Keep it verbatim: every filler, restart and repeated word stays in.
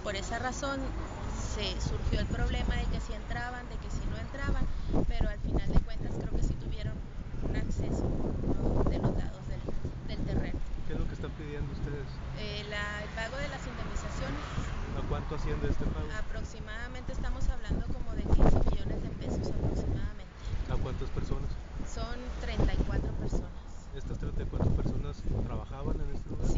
por esa razón se surgió el problema de que si entraban, de que si no entraban, pero al final de cuentas creo que sí tuvieron un acceso, ¿no?, de los lados del, del terreno. ¿Qué es lo que están pidiendo ustedes? Eh, la, el pago de las indemnizaciones. ¿A cuánto asciende este pago? Aproximadamente estamos hablando como de quince millones de pesos aproximadamente. ¿A cuántas personas? Son treinta y cuatro personas. ¿Estas treinta y cuatro personas trabajaban en este lugar?